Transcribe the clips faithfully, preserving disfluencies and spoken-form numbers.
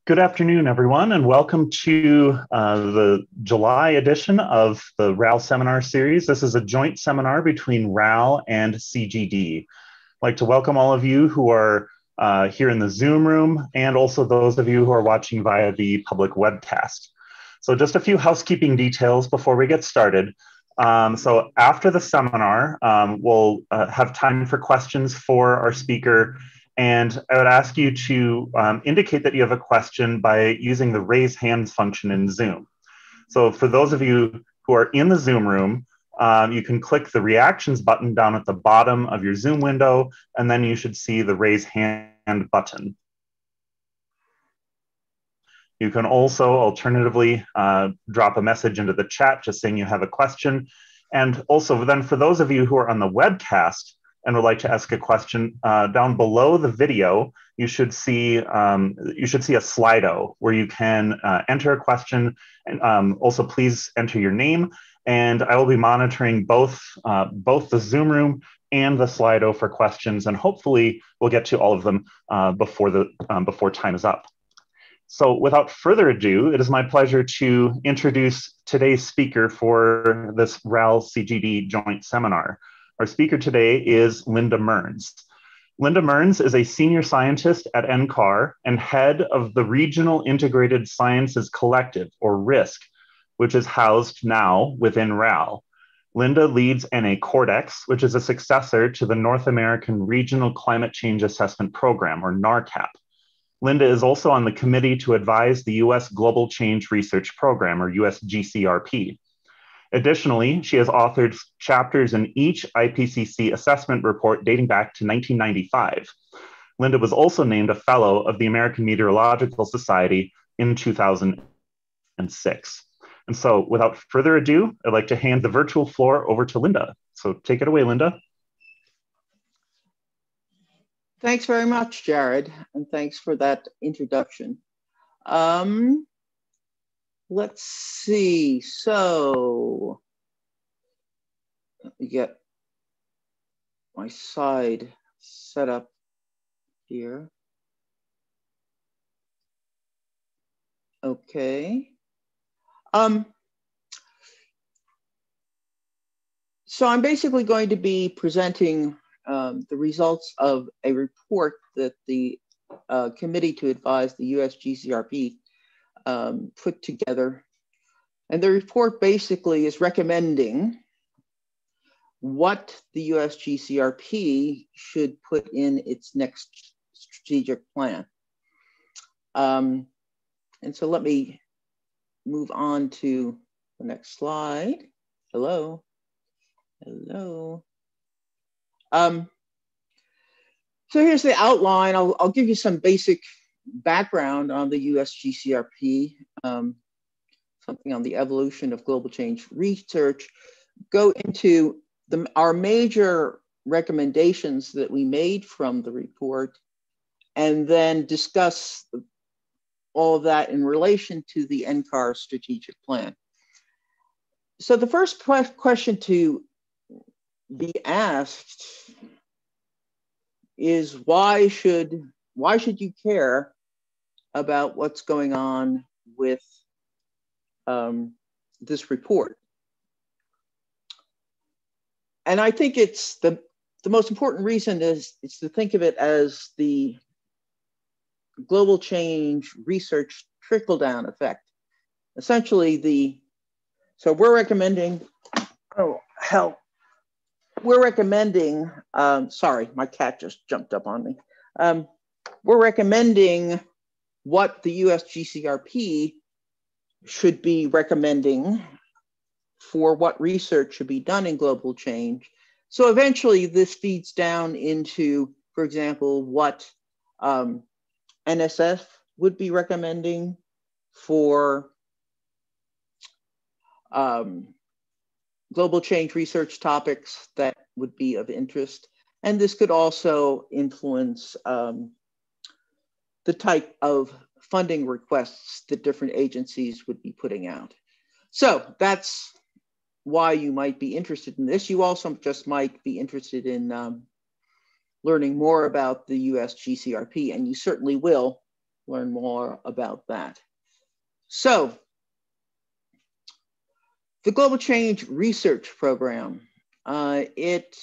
Good afternoon, everyone, and welcome to uh, the July edition of the R A L seminar series. This is a joint seminar between R A L and C G D. I'd like to welcome all of you who are uh, here in the Zoom room and also those of you who are watching via the public webcast. So just a few housekeeping details before we get started. Um, so after the seminar, um, we'll uh, have time for questions for our speaker. And I would ask you to um, indicate that you have a question by using the raise hands function in Zoom. So for those of you who are in the Zoom room, um, you can click the reactions button down at the bottom of your Zoom window, and then you should see the raise hand button. You can also alternatively uh, drop a message into the chat just saying you have a question. And also then for those of you who are on the webcast, and would like to ask a question, uh, down below the video, you should see um, you should see a Slido where you can uh, enter a question, and um, also please enter your name. And I will be monitoring both uh, both the Zoom room and the Slido for questions, and hopefully we'll get to all of them uh, before the um, before time is up. So without further ado, it is my pleasure to introduce today's speaker for this R A L C G D joint seminar. Our speaker today is Linda Mearns. Linda Mearns is a senior scientist at N C A R and head of the Regional Integrated Sciences Collective, or RISC, which is housed now within R A L. Linda leads N A Cordex, which is a successor to the North American Regional Climate Change Assessment Program, or NARCAP. Linda is also on the committee to advise the U S Global Change Research Program, or U S G C R P. Additionally, she has authored chapters in each I P C C assessment report dating back to nineteen ninety-five. Linda was also named a Fellow of the American Meteorological Society in two thousand six. And so without further ado, I'd like to hand the virtual floor over to Linda. So take it away, Linda. Thanks very much, Jared, and thanks for that introduction. Um, Let's see, so let me get my side set up here. Okay. Um, so I'm basically going to be presenting um, the results of a report that the uh, Committee to Advise the U S G C R P Um, put together. And the report basically is recommending what the U S G C R P should put in its next strategic plan. Um, and so let me move on to the next slide. Hello, hello. Um, so here's the outline. I'll, I'll give you some basic background on the U S G C R P, um, something on the evolution of global change research, go into the, our major recommendations that we made from the report, and then discuss all of that in relation to the N C A R strategic plan. So the first question to be asked is why should, why should you care about what's going on with um, this report? And I think it's the, the most important reason is, is to think of it as the global change research trickle-down effect. Essentially the, so we're recommending, oh, hell, we're recommending, um, sorry, my cat just jumped up on me. Um, we're recommending what the U S G C R P should be recommending for what research should be done in global change. So eventually this feeds down into, for example, what um, N S F would be recommending for um, global change research topics that would be of interest. And this could also influence um, the type of funding requests that different agencies would be putting out. So that's why you might be interested in this. You also just might be interested in um, learning more about the U S G C R P, and you certainly will learn more about that. So, the Global Change Research Program, uh, it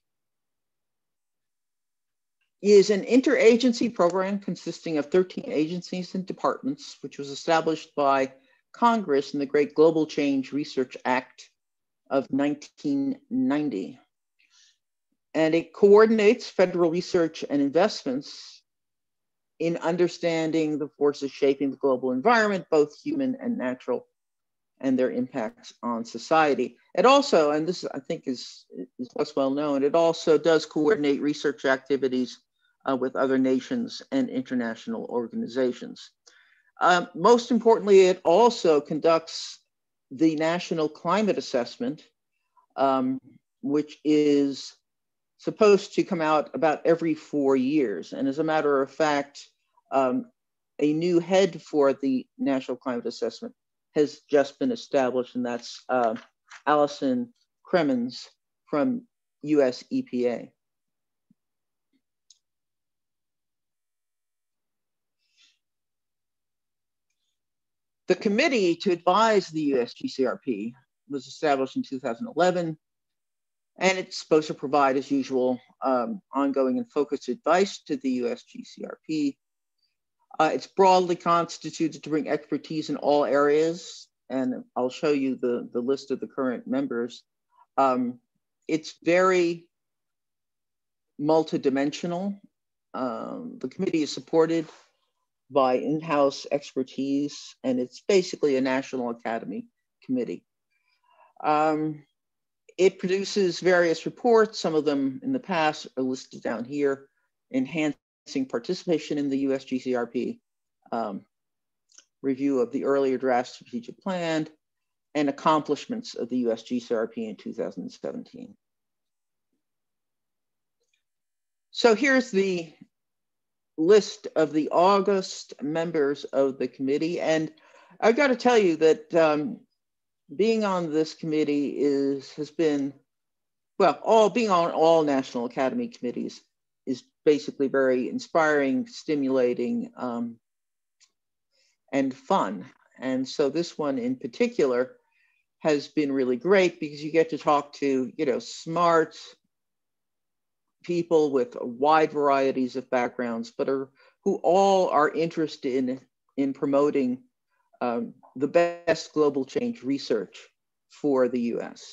is an interagency program consisting of thirteen agencies and departments, which was established by Congress in the Great Global Change Research Act of nineteen ninety. And it coordinates federal research and investments in understanding the forces shaping the global environment, both human and natural, and their impacts on society. It also, and this I think is, is less well known, it also does coordinate research activities uh, with other nations and international organizations. Um, most importantly, it also conducts the National Climate Assessment, um, which is supposed to come out about every four years. And as a matter of fact, um, a new head for the National Climate Assessment has just been established, and that's uh, Allison Cremens from U S E P A. The committee to advise the U S G C R P was established in two thousand eleven, and it's supposed to provide, as usual, um, ongoing and focused advice to the U S G C R P. Uh, it's broadly constituted to bring expertise in all areas, and I'll show you the, the list of the current members. Um, it's very multidimensional. Um, the committee is supported by in-house expertise, and it's basically a National Academy Committee. Um, it produces various reports. Some of them in the past are listed down here: enhancing participation in the U S G C R P, um, review of the earlier draft strategic plan, and accomplishments of the U S G C R P in two thousand seventeen. So here's the list of the August members of the committee. And I've got to tell you that um, being on this committee is has been, well, all being on all National Academy committees is basically very inspiring, stimulating, um, and fun. And so this one in particular has been really great because you get to talk to, you know, smart people with wide varieties of backgrounds, but are who all are interested in, in promoting um, the best global change research for the U S.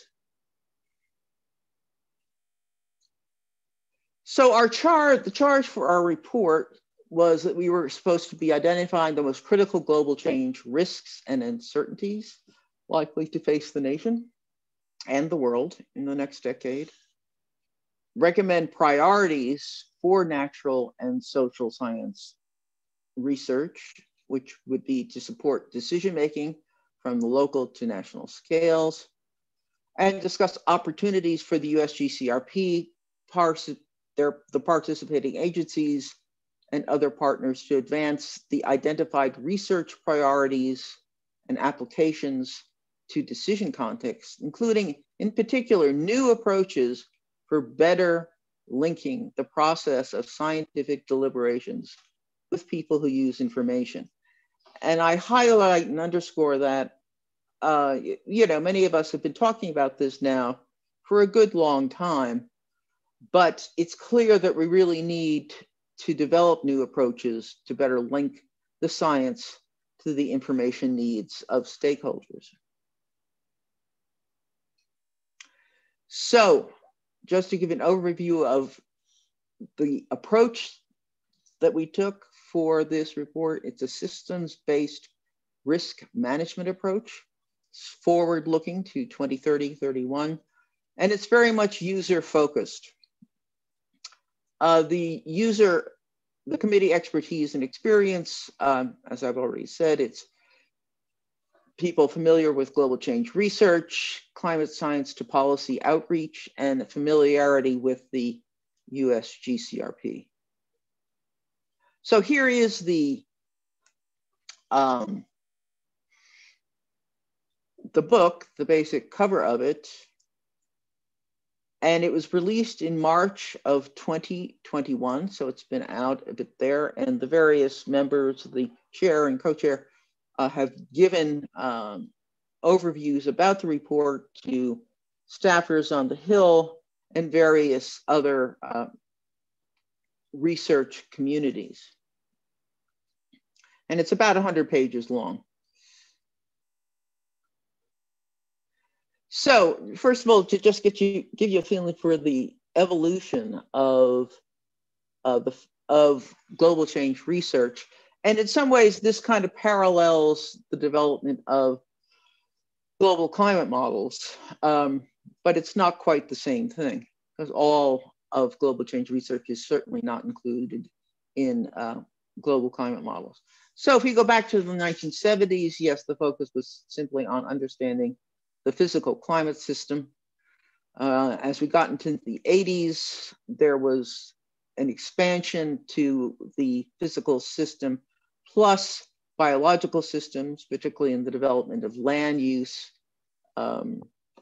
So our charge, the charge for our report was that we were supposed to be identifying the most critical global change risks and uncertainties likely to face the nation and the world in the next decade, recommend priorities for natural and social science research, which would be to support decision-making from the local to national scales, and discuss opportunities for the U S G C R P, their, the participating agencies, and other partners to advance the identified research priorities and applications to decision contexts, including, in particular, new approaches for better linking the process of scientific deliberations with people who use information. And I highlight and underscore that, uh, you know, many of us have been talking about this now for a good long time, but it's clear that we really need to develop new approaches to better link the science to the information needs of stakeholders. So, just to give an overview of the approach that we took for this report, it's a systems-based risk management approach. It's forward-looking to twenty thirty, thirty-one, and it's very much user-focused. Uh, the user, the committee expertise and experience, um, as I've already said, it's people familiar with global change research, climate science to policy outreach, and familiarity with the U S G C R P. So here is the, um, the book, the basic cover of it. And it was released in March of twenty twenty-one, so it's been out a bit there. And the various members, the chair and co-chair, uh, have given um, overviews about the report to staffers on the Hill and various other uh, research communities. And it's about one hundred pages long. So first of all, to just get you, give you a feeling for the evolution of, uh, the, of global change research. And in some ways, this kind of parallels the development of global climate models, um, but it's not quite the same thing, because all of global change research is certainly not included in uh, global climate models. So if you go back to the nineteen seventies, yes, the focus was simply on understanding the physical climate system. Uh, as we got into the eighties, there was an expansion to the physical system plus biological systems, particularly in the development of land use um,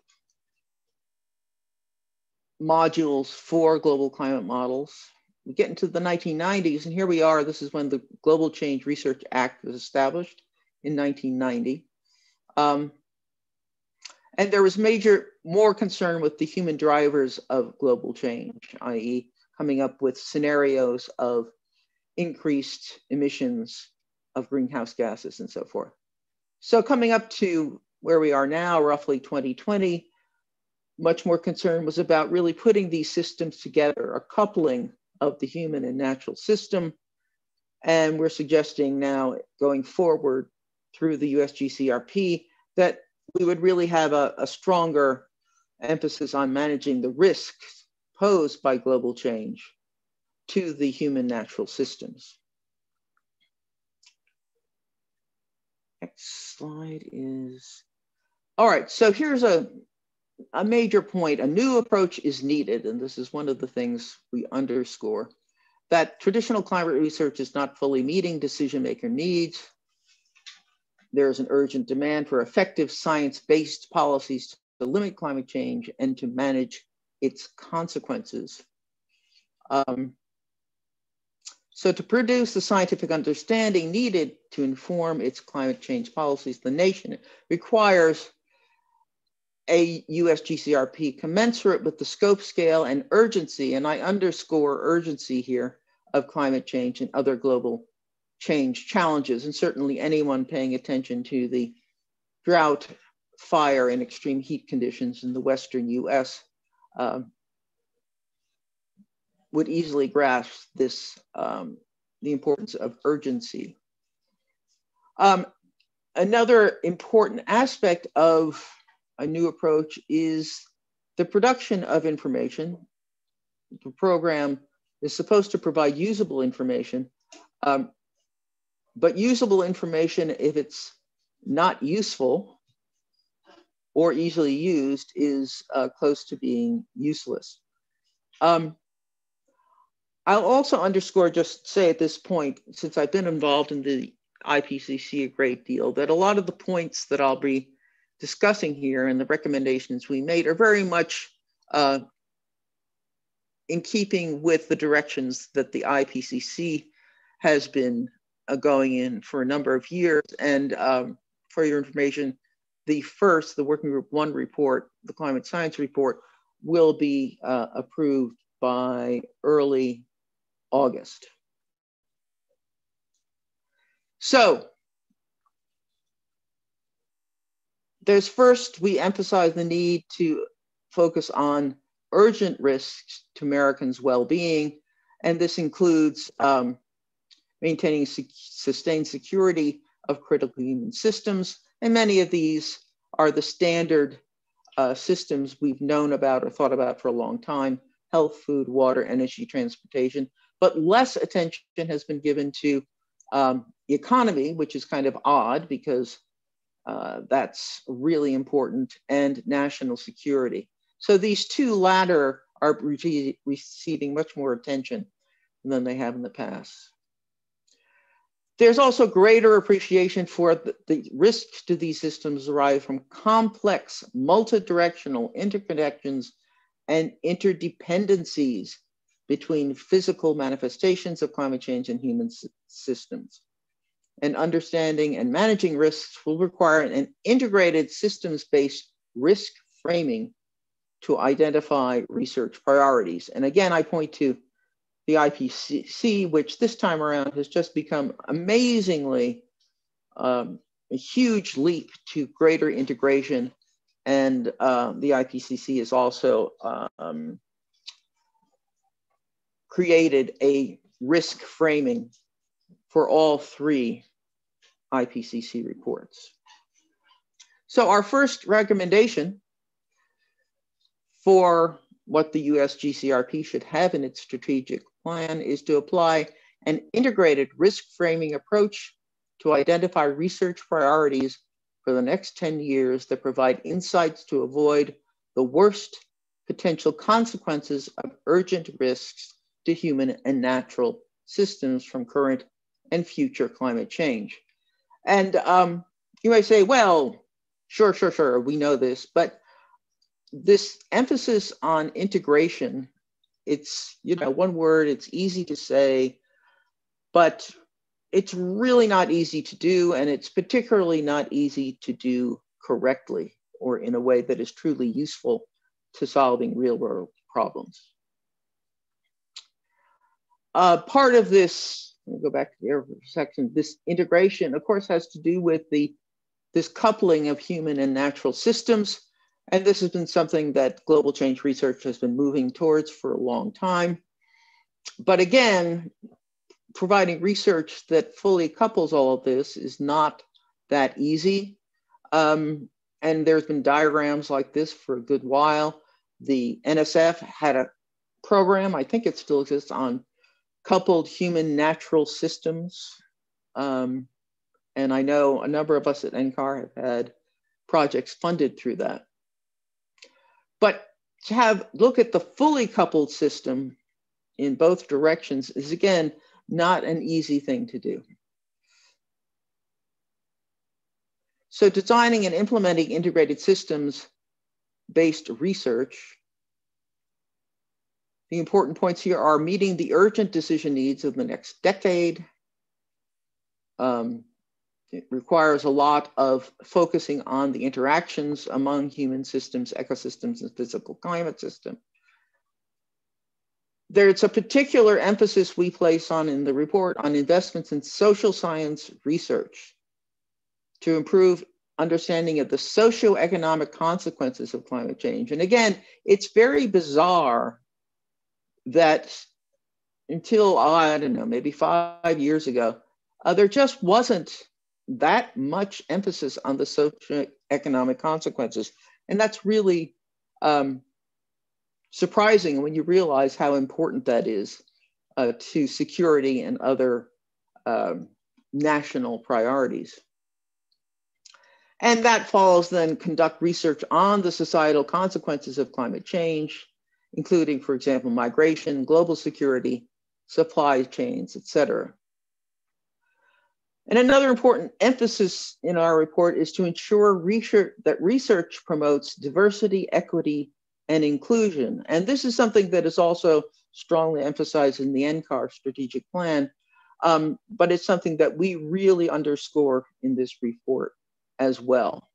modules for global climate models. We get into the nineteen nineties, and here we are. This is when the Global Change Research Act was established in nineteen ninety. Um, and there was major, more concern with the human drivers of global change, that is coming up with scenarios of increased emissions of greenhouse gases and so forth. So coming up to where we are now, roughly twenty twenty, much more concern was about really putting these systems together, a coupling of the human and natural system. And we're suggesting now going forward through the U S G C R P that we would really have a, a stronger emphasis on managing the risks posed by global change to the human natural systems. Next slide is, all right, so here's a, a major point. A new approach is needed, and this is one of the things we underscore, that traditional climate research is not fully meeting decision maker needs. There is an urgent demand for effective science-based policies to limit climate change and to manage its consequences. Um, so to produce the scientific understanding needed to inform its climate change policies, the nation requires a U S G C R P commensurate with the scope, scale, and urgency, and I underscore urgency here, of climate change and other global change challenges. And certainly anyone paying attention to the drought, fire, and extreme heat conditions in the Western U S uh, would easily grasp this, um, the importance of urgency. Um, another important aspect of a new approach is the production of information. The program is supposed to provide usable information, um, but usable information, if it's not useful or easily used, is uh, close to being useless. Um, I'll also underscore, just say at this point, since I've been involved in the I P C C a great deal, that a lot of the points that I'll be discussing here and the recommendations we made are very much uh, in keeping with the directions that the I P C C has been uh, going in for a number of years. And um, for your information, the first, the Working Group One report, the Climate Science Report, will be uh, approved by early August. So there's first, we emphasize the need to focus on urgent risks to Americans' well-being, and this includes um, maintaining su sustained security of critical human systems, and many of these are the standard uh, systems we've known about or thought about for a long time: health, food, water, energy, transportation. But less attention has been given to um, the economy, which is kind of odd because uh, that's really important, and national security. So these two latter are re receiving much more attention than they have in the past. There's also greater appreciation for the, the risks to these systems derive from complex, multi-directional interconnections and interdependencies between physical manifestations of climate change and human systems. And understanding and managing risks will require an integrated systems-based risk framing to identify research priorities. And again, I point to the I P C C, which this time around has just become amazingly um, a huge leap to greater integration. And uh, the I P C C has also um, created a risk framing for all three I P C C reports. So our first recommendation for what the U S G C R P should have in its strategic plan is to apply an integrated risk framing approach to identify research priorities for the next ten years that provide insights to avoid the worst potential consequences of urgent risks to human and natural systems from current and future climate change. And um, you may say, well, sure, sure, sure, we know this, but this emphasis on integration, it's, you know, one word, it's easy to say, but it's really not easy to do, and it's particularly not easy to do correctly or in a way that is truly useful to solving real world problems. Uh, part of this, let me go back to the other section, this integration, of course, has to do with the this coupling of human and natural systems. And this has been something that global change research has been moving towards for a long time. But again, providing research that fully couples all of this is not that easy. Um, and there's been diagrams like this for a good while. The N S F had a program, I think it still exists, on coupled human natural systems. Um, and I know a number of us at N C A R have had projects funded through that. But to have look at the fully coupled system in both directions is, again, not an easy thing to do. So designing and implementing integrated systems-based research, the important points here are meeting the urgent decision needs of the next decade. Um, it requires a lot of focusing on the interactions among human systems, ecosystems, and physical climate system. There's a particular emphasis we place on in the report on investments in social science research to improve understanding of the socioeconomic consequences of climate change. And again, it's very bizarre that until, I don't know, maybe five years ago, uh, there just wasn't that much emphasis on the socioeconomic consequences. And that's really um, surprising when you realize how important that is uh, to security and other um, national priorities. And that follows then conduct research on the societal consequences of climate change, including, for example, migration, global security, supply chains, et cetera. And another important emphasis in our report is to ensure research, that research promotes diversity, equity, and inclusion. And this is something that is also strongly emphasized in the N C A R strategic plan, um, but it's something that we really underscore in this report as well.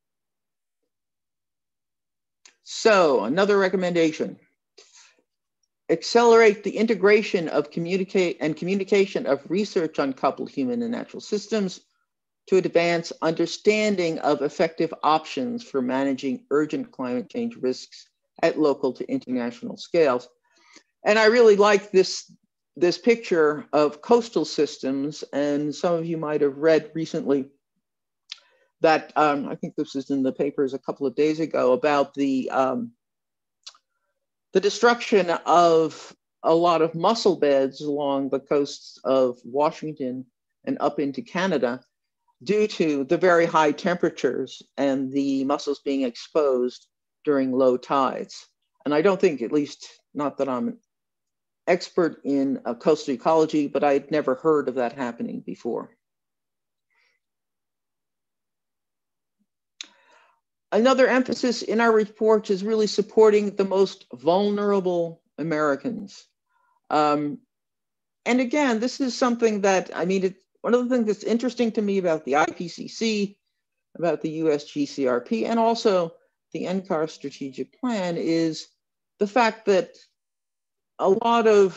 So another recommendation: accelerate the integration of communicate and communication of research on coupled human and natural systems to advance understanding of effective options for managing urgent climate change risks at local to international scales. And I really like this, this picture of coastal systems, and some of you might have read recently that, um, I think this is in the papers a couple of days ago, about the um, the destruction of a lot of mussel beds along the coasts of Washington and up into Canada due to the very high temperatures and the mussels being exposed during low tides. And I don't think, at least not that I'm an expert in uh, coastal ecology, but I'd never heard of that happening before. Another emphasis in our report is really supporting the most vulnerable Americans. Um, and again, this is something that, I mean, it, one of the things that's interesting to me about the I P C C, about the U S G C R P, and also the N C A R strategic plan is the fact that a lot of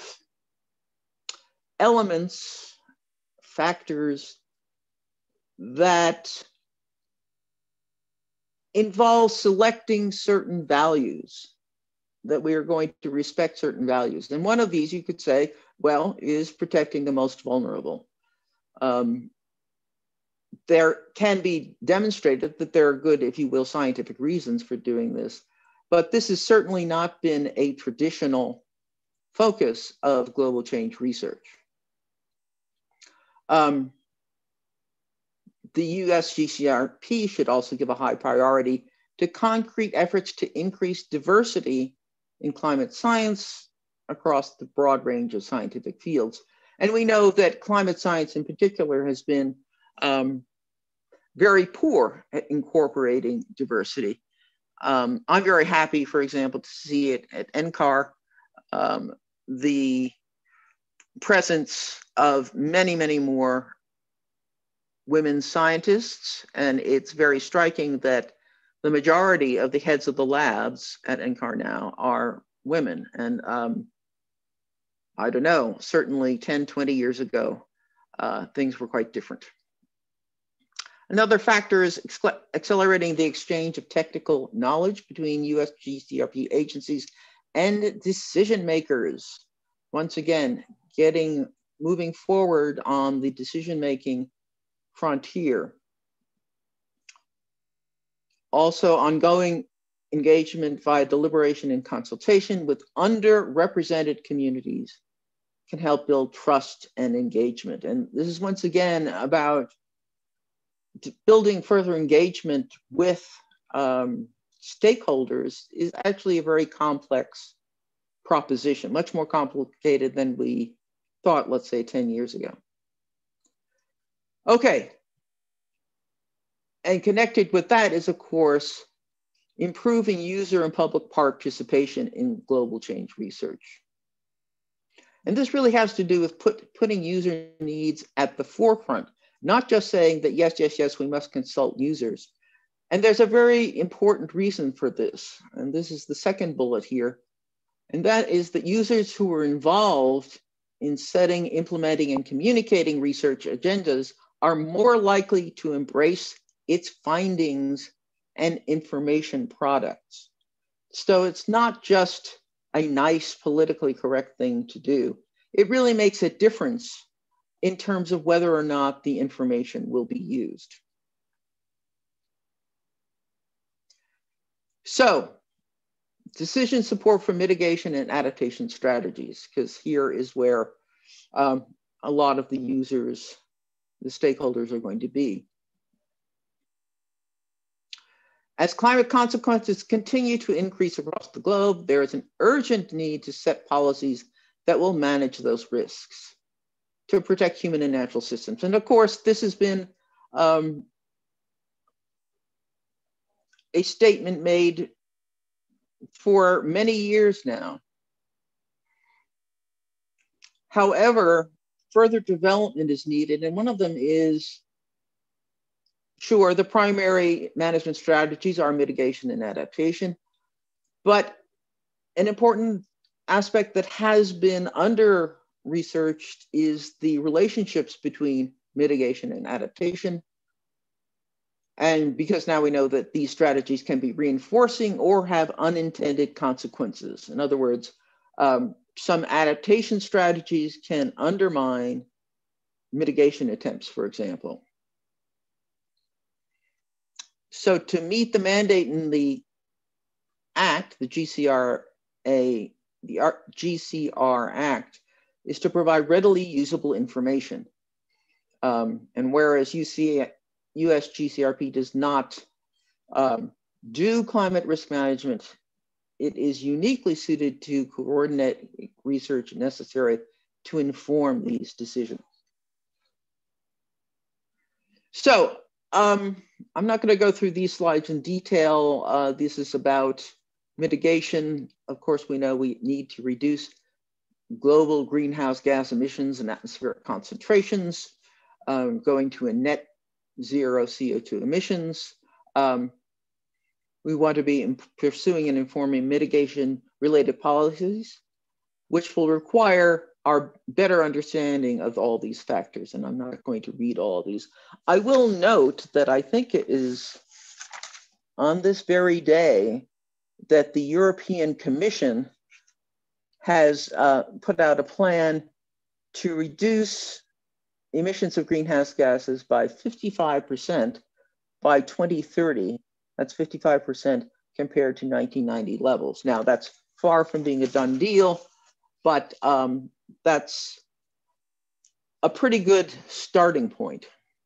elements, factors that involve selecting certain values, that we are going to respect certain values. And one of these, you could say, well, is protecting the most vulnerable. Um, there can be demonstrated that there are good, if you will, scientific reasons for doing this, but this has certainly not been a traditional focus of global change research. Um, the U S G C R P should also give a high priority to concrete efforts to increase diversity in climate science across the broad range of scientific fields. And we know that climate science in particular has been um, very poor at incorporating diversity. Um, I'm very happy, for example, to see it at N C A R, um, the presence of many, many more women scientists. And it's very striking that the majority of the heads of the labs at N C A R now are women. And um, I don't know, certainly ten, twenty years ago, uh, things were quite different. Another factor is accelerating the exchange of technical knowledge between U S G C R P agencies and decision makers. Once again, getting, moving forward on the decision-making frontier. Also, ongoing engagement via deliberation and consultation with underrepresented communities can help build trust and engagement. And this is once again about building further engagement with um, stakeholders is actually a very complex proposition, much more complicated than we thought, let's say, ten years ago. Okay. And connected with that is, of course, improving user and public participation in global change research. And this really has to do with put, putting user needs at the forefront, not just saying that, yes, yes, yes, we must consult users. And there's a very important reason for this. And this is the second bullet here. And that is that users who are involved in setting, implementing, and communicating research agendas are more likely to embrace its findings and information products. So it's not just a nice politically correct thing to do. It really makes a difference in terms of whether or not the information will be used. So, decision support for mitigation and adaptation strategies, because here is where um, a lot of the users, the stakeholders are going to be. As climate consequences continue to increase across the globe, there is an urgent need to set policies that will manage those risks to protect human and natural systems. And of course, this has been um, a statement made for many years now. However, further development is needed, and one of them is, sure, the primary management strategies are mitigation and adaptation, but an important aspect that has been under-researched is the relationships between mitigation and adaptation. And because now we know that these strategies can be reinforcing or have unintended consequences. In other words, um, some adaptation strategies can undermine mitigation attempts, for example. So to meet the mandate in the Act, the G C R A, the G C R Act, is to provide readily usable information. Um, and whereas U S G C R P does not um, do climate risk management, it is uniquely suited to coordinate research necessary to inform these decisions. So um, I'm not going to go through these slides in detail. Uh, this is about mitigation. Of course, we know we need to reduce global greenhouse gas emissions and atmospheric concentrations, um, going to a net zero C O two emissions. Um, we want to be pursuing and informing mitigation related policies, which will require our better understanding of all these factors. And I'm not going to read all of these. I will note that I think it is on this very day that the European Commission has uh, put out a plan to reduce emissions of greenhouse gases by fifty-five percent by twenty thirty. That's fifty-five percent compared to nineteen ninety levels. Now, that's far from being a done deal, but um, that's a pretty good starting point.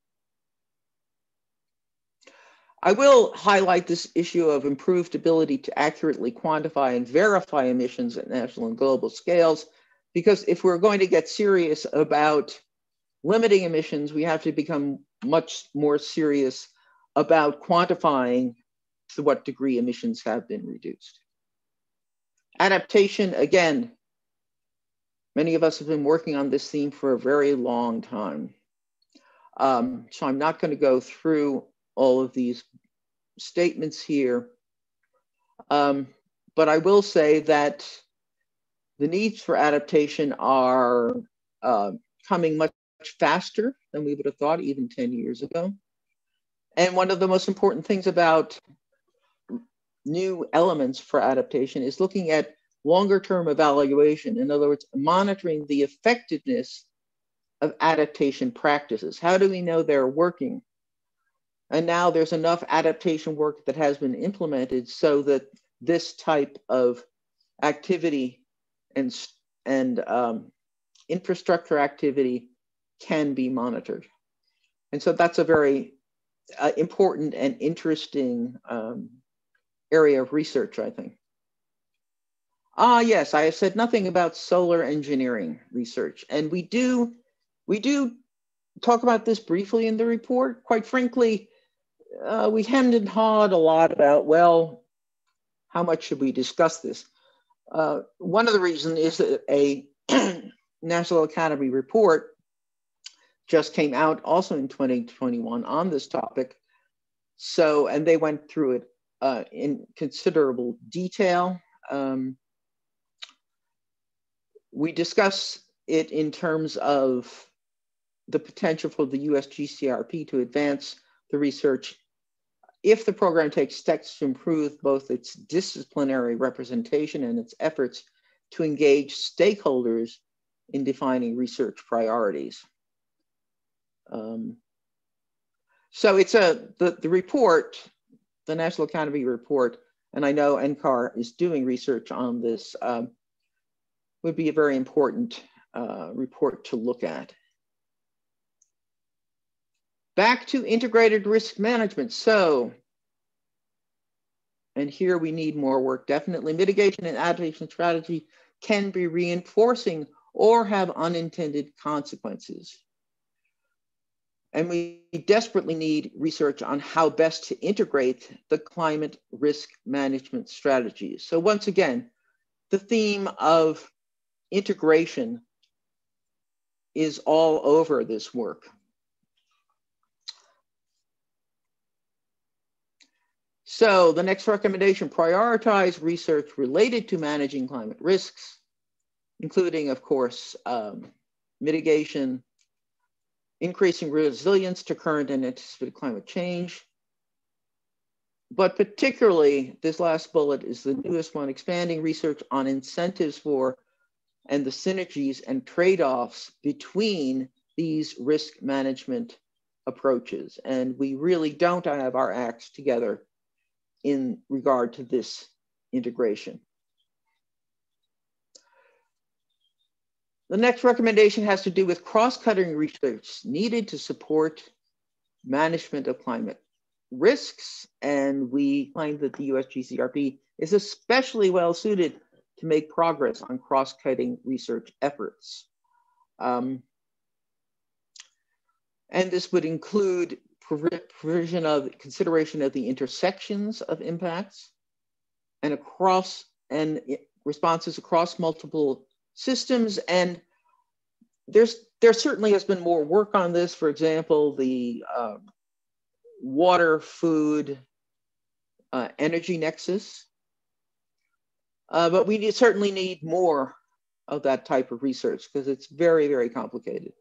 I will highlight this issue of improved ability to accurately quantify and verify emissions at national and global scales, because if we're going to get serious about limiting emissions, we have to become much more serious about quantifying to what degree emissions have been reduced. Adaptation, again, many of us have been working on this theme for a very long time. Um, so I'm not going to go through all of these statements here, um, but I will say that the needs for adaptation are uh, coming much faster than we would have thought even ten years ago. And one of the most important things about new elements for adaptation is looking at longer term evaluation. In other words, monitoring the effectiveness of adaptation practices. How do we know they're working? And now there's enough adaptation work that has been implemented so that this type of activity and, and um, infrastructure activity can be monitored. And so that's a very uh, important and interesting um, area of research, I think. Ah, yes, I have said nothing about solar engineering research. And we do, we do talk about this briefly in the report. Quite frankly, uh, we hemmed and hawed a lot about, well, how much should we discuss this? Uh, one of the reasons is that a National Academy report just came out also in twenty twenty-one on this topic. So, and they went through it uh, in considerable detail. Um, we discuss it in terms of the potential for the U S G C R P to advance the research if the program takes steps to improve both its disciplinary representation and its efforts to engage stakeholders in defining research priorities. Um, so it's a, the, the report, the National Academy report, and I know N C A R is doing research on this, um, would be a very important uh, report to look at. Back to integrated risk management. So, and here we need more work. Definitely mitigation and adaptation strategy can be reinforcing or have unintended consequences. And we desperately need research on how best to integrate the climate risk management strategies. So once again, the theme of integration is all over this work. So the next recommendation, prioritize research related to managing climate risks, including, of course, um, mitigation, increasing resilience to current and anticipated climate change. But particularly, this last bullet is the newest one, expanding research on incentives for and the synergies and trade-offs between these risk management approaches. And we really don't have our acts together in regard to this integration. The next recommendation has to do with cross-cutting research needed to support management of climate risks. And we find that the U S G C R P is especially well suited to make progress on cross-cutting research efforts. Um, and this would include provision of consideration of the intersections of impacts and across and responses across multiple systems. And there's there certainly has been more work on this. For example, the uh, water, food, uh, energy nexus. Uh, but we need, certainly need more of that type of research because it's very, very complicated.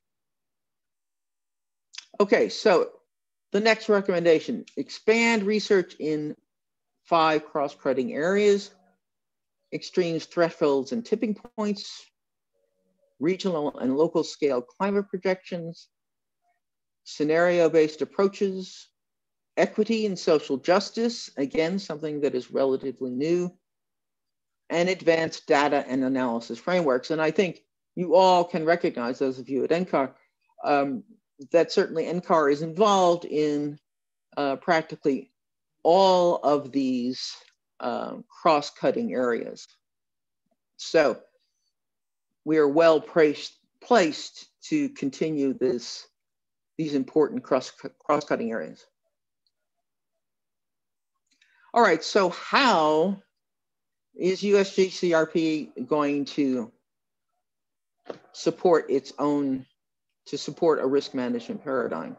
Okay, so the next recommendation, expand research in five cross-cutting areas: extremes, thresholds, and tipping points, regional and local scale climate projections, scenario-based approaches, equity and social justice, again, something that is relatively new, and advanced data and analysis frameworks. And I think you all can recognize, those of you at N C A R, um, that certainly N C A R is involved in uh, practically all of these um, cross-cutting areas. So we are well placed, placed to continue this, these important cross, cross-cutting areas. All right, so how is U S G C R P going to support its own, to support a risk management paradigm?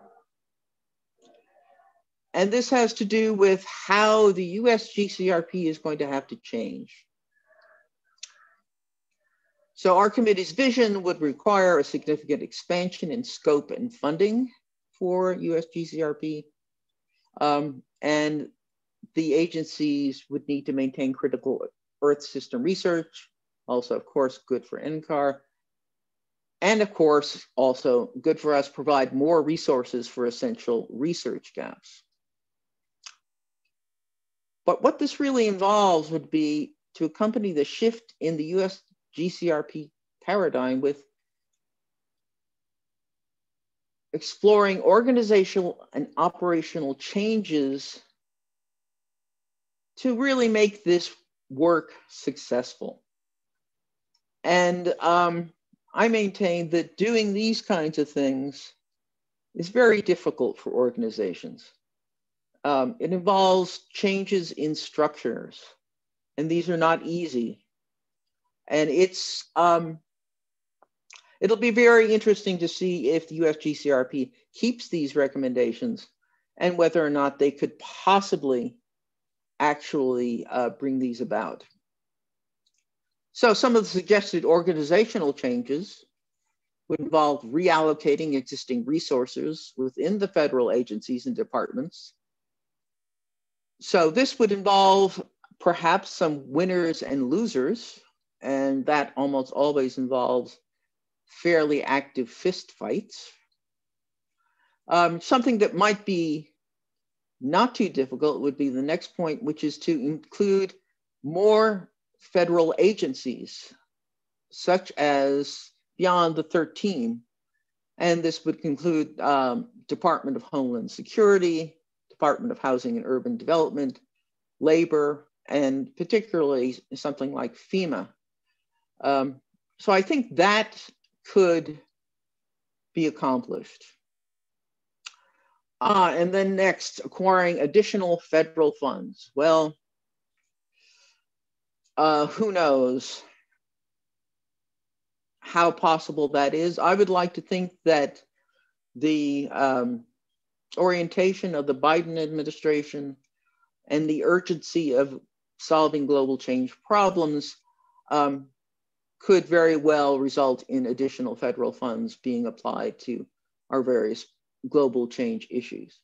And this has to do with how the U S G C R P is going to have to change. So our committee's vision would require a significant expansion in scope and funding for U S G C R P. Um, and the agencies would need to maintain critical Earth system research, also, of course, good for N C A R. And of course, also good for us, provide more resources for essential research gaps. But what this really involves would be to accompany the shift in the U S G C R P paradigm with exploring organizational and operational changes to really make this work successful. And um, I maintain that doing these kinds of things is very difficult for organizations. Um, it involves changes in structures, and these are not easy. And it's, um, it'll be very interesting to see if the U S G C R P keeps these recommendations and whether or not they could possibly actually uh, bring these about. So some of the suggested organizational changes would involve reallocating existing resources within the federal agencies and departments. So this would involve perhaps some winners and losers, and that almost always involves fairly active fist fights. Um, something that might be not too difficult would be the next point, which is to include more federal agencies, such as beyond the thirteen. And this would include um, Department of Homeland Security, Department of Housing and Urban Development, Labor, and particularly something like FEMA. Um, so I think that could be accomplished. Ah, and then next, acquiring additional federal funds. Well, uh, who knows how possible that is. I would like to think that the um, orientation of the Biden administration and the urgency of solving global change problems um, could very well result in additional federal funds being applied to our various global change issues.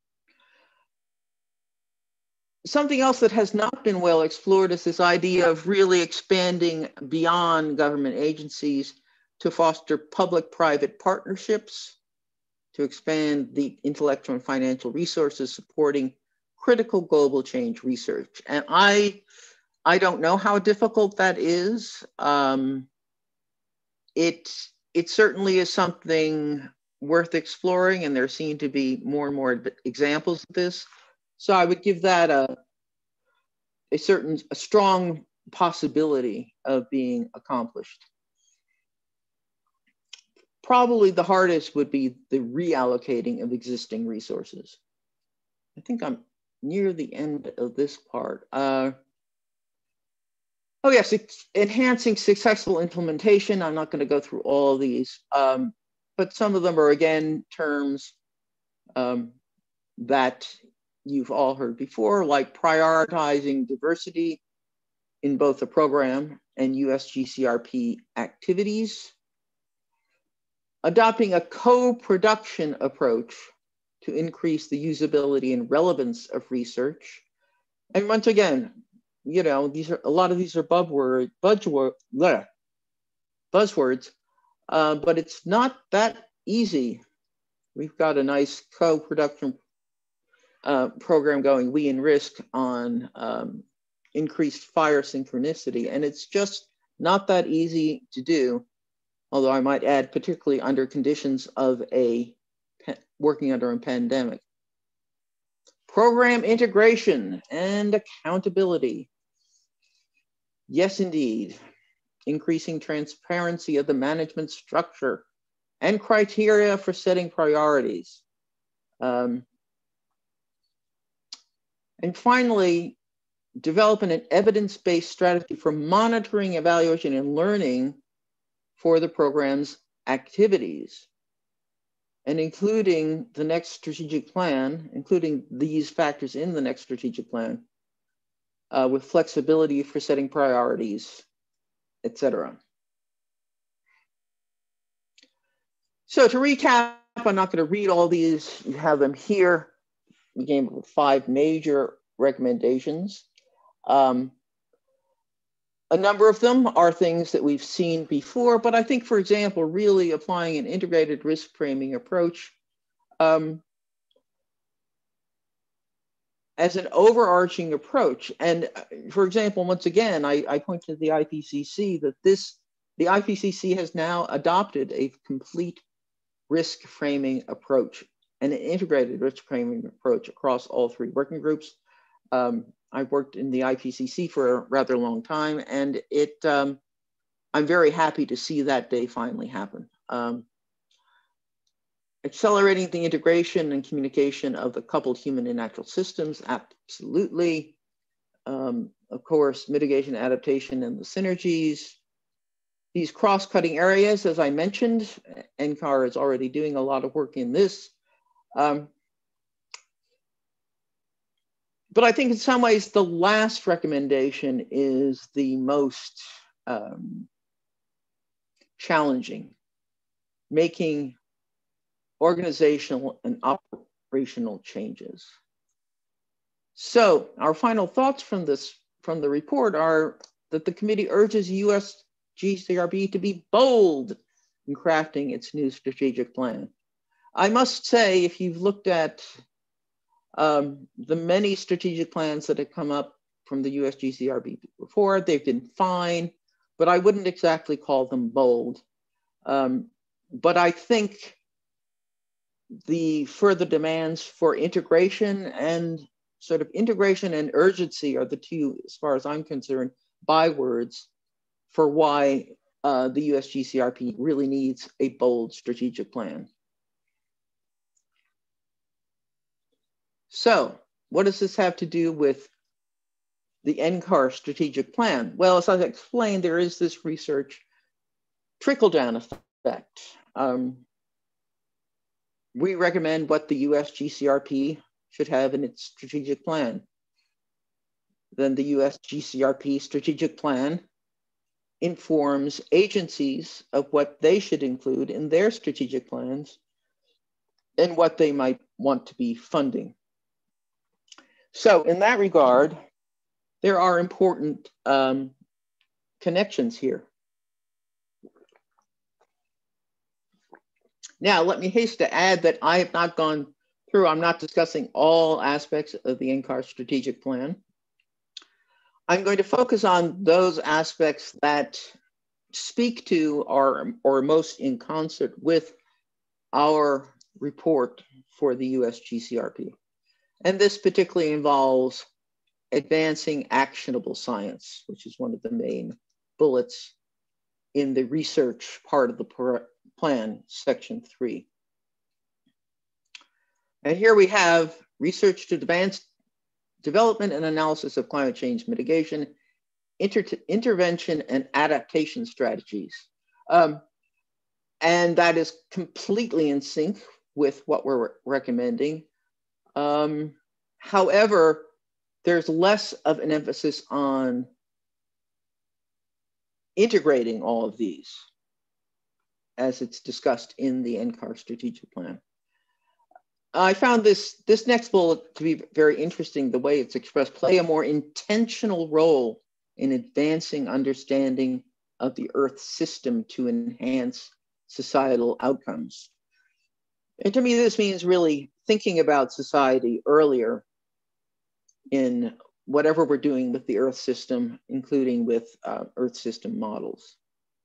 Something else that has not been well explored is this idea of really expanding beyond government agencies to foster public-private partnerships, to expand the intellectual and financial resources supporting critical global change research. And I, I don't know how difficult that is. Um, it, it certainly is something worth exploring, and there seem to be more and more examples of this. So I would give that a, a certain, a strong possibility of being accomplished. probably the hardest would be the reallocating of existing resources. I think I'm near the end of this part. Uh, oh yes, enhancing successful implementation. I'm not going to go through all these, um, but some of them are, again, terms um, that you've all heard before, like prioritizing diversity in both the program and U S G C R P activities, adopting a co-production approach to increase the usability and relevance of research. And once again, you know, these are a lot of these are buzzword, buzzword, bleh, buzzwords, uh, but it's not that easy. We've got a nice co-production uh, program going, We in Risk, on um, increased fire synchronicity, and it's just not that easy to do. Although I might add, particularly under conditions of a working under a pandemic. Program integration and accountability. Yes, indeed. Increasing transparency of the management structure and criteria for setting priorities. Um, and finally, developing an evidence-based strategy for monitoring, evaluation, and learning for the program's activities, and including the next strategic plan, including these factors in the next strategic plan, uh, with flexibility for setting priorities, et cetera. So to recap, I'm not going to read all these. You have them here. We came up with five major recommendations. Um, A number of them are things that we've seen before, but I think, for example, really applying an integrated risk framing approach um, as an overarching approach. And for example, once again, I, I point to the I P C C that this, the I P C C has now adopted a complete risk framing approach and an integrated risk framing approach across all three working groups. Um, I've worked in the I P C C for a rather long time, and it, um, I'm very happy to see that day finally happen. Um, accelerating the integration and communication of the coupled human and natural systems, absolutely. Um, of course, mitigation, adaptation, and the synergies. These cross-cutting areas, as I mentioned, N C A R is already doing a lot of work in this. Um, But I think in some ways, the last recommendation is the most um, challenging, making organizational and operational changes. So our final thoughts from this, from the report are that the committee urges U S G C R P to be bold in crafting its new strategic plan. I must say, if you've looked at Um, the many strategic plans that have come up from the U S G C R P before, they've been fine, but I wouldn't exactly call them bold. Um, but I think the further demands for integration and sort of integration and urgency are the two, as far as I'm concerned, bywords for why uh, the U S G C R P really needs a bold strategic plan. So what does this have to do with the N C A R strategic plan? Well, as I explained, there is this research trickle-down effect. Um, we recommend what the U S G C R P should have in its strategic plan. Then the U S G C R P strategic plan informs agencies of what they should include in their strategic plans and what they might want to be funding. So in that regard, there are important um, connections here. Now, let me haste to add that I have not gone through, I'm not discussing all aspects of the N C A R strategic plan. I'm going to focus on those aspects that speak to or, or most in concert with our report for the U S G C R P. And this particularly involves advancing actionable science, which is one of the main bullets in the research part of the, Plan, Section three. And here we have research to advance development and analysis of climate change mitigation, inter intervention and adaptation strategies. Um, and that is completely in sync with what we're recommending. Um, however, there's less of an emphasis on integrating all of these as it's discussed in the N C A R strategic plan. I found this, this next bullet to be very interesting, the way it's expressed: play a more intentional role in advancing understanding of the Earth system to enhance societal outcomes. And to me, this means really thinking about society earlier in whatever we're doing with the Earth system, including with uh, Earth system models.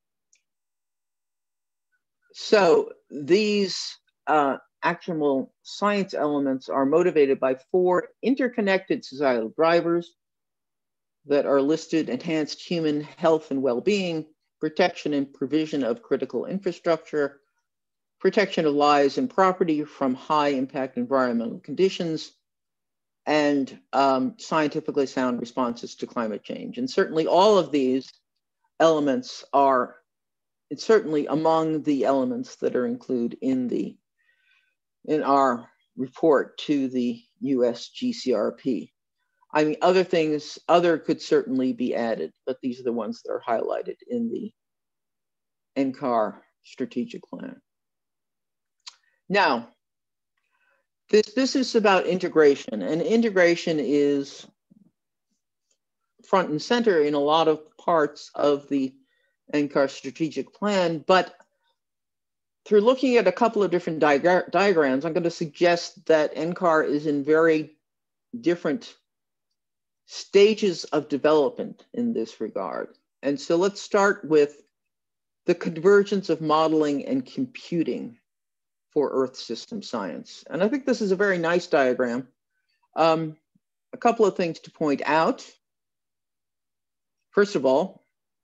So these uh, actionable science elements are motivated by four interconnected societal drivers that are listed: enhanced human health and well-being, protection and provision of critical infrastructure, protection of lives and property from high impact environmental conditions, and um, scientifically sound responses to climate change. And certainly all of these elements are it's certainly among the elements that are included in the in our report to the U S G C R P. I mean, other things, other could certainly be added, but these are the ones that are highlighted in the N C A R strategic plan. Now, this, this is about integration, and integration is front and center in a lot of parts of the N C A R strategic plan, but through looking at a couple of different diagra diagrams, I'm going to suggest that N C A R is in very different stages of development in this regard. And so let's start with the convergence of modeling and computing for Earth system science. And I think this is a very nice diagram. Um, a couple of things to point out. First of all,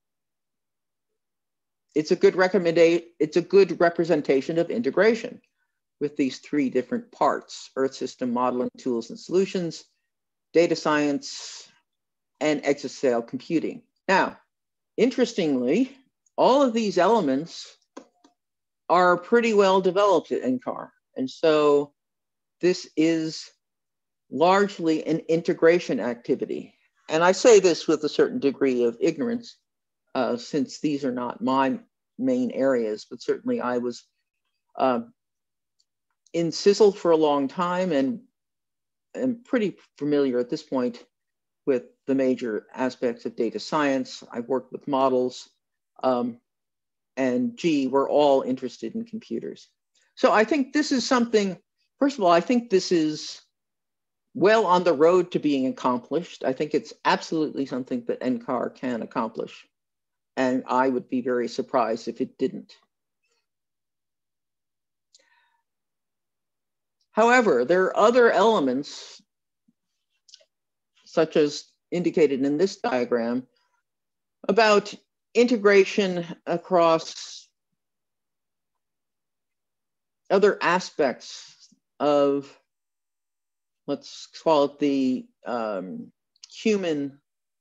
it's a good recommendation, it's a good representation of integration with these three different parts: Earth system modeling tools and solutions, data science, and exascale computing. Now, interestingly, all of these elements are pretty well developed at N C A R. And so this is largely an integration activity. And I say this with a certain degree of ignorance, uh, since these are not my main areas, but certainly I was uh, in C I S L for a long time and am pretty familiar at this point with the major aspects of data science. I've worked with models, um, and gee, we're all interested in computers. So I think this is something, first of all, I think this is well on the road to being accomplished. I think it's absolutely something that N C A R can accomplish. And I would be very surprised if it didn't. However, there are other elements, such as indicated in this diagram, about integration across other aspects of, let's call it the um, human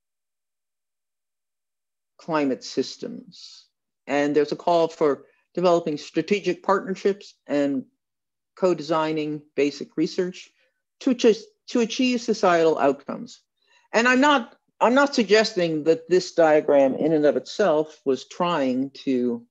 climate systems. And there's a call for developing strategic partnerships and co-designing basic research to, just, to achieve societal outcomes. And I'm not, I'm not suggesting that this diagram in and of itself was trying to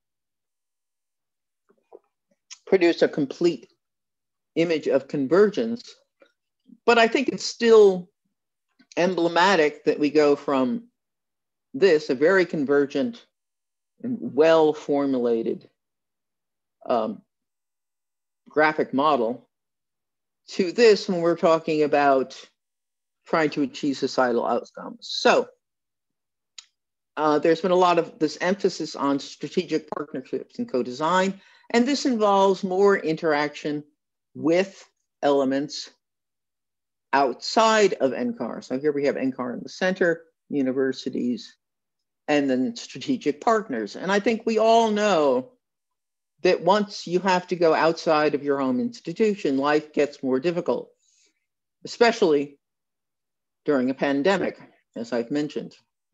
produce a complete image of convergence, but I think it's still emblematic that we go from this, a very convergent and well-formulated um, graphic model, to this when we're talking about trying to achieve societal outcomes. So uh, there's been a lot of this emphasis on strategic partnerships and co-design, and this involves more interaction with elements outside of N C A R. So here we have N C A R in the center, universities, and then strategic partners. And I think we all know that once you have to go outside of your home institution, life gets more difficult, especially during a pandemic, as I've mentioned.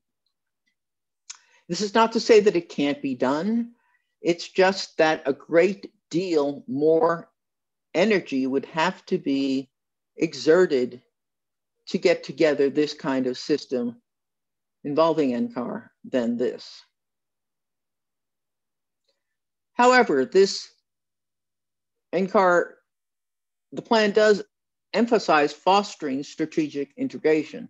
This is not to say that it can't be done. It's just that a great deal more energy would have to be exerted to get together this kind of system involving N C A R than this. However, this N C A R, the plan does emphasize fostering strategic integration.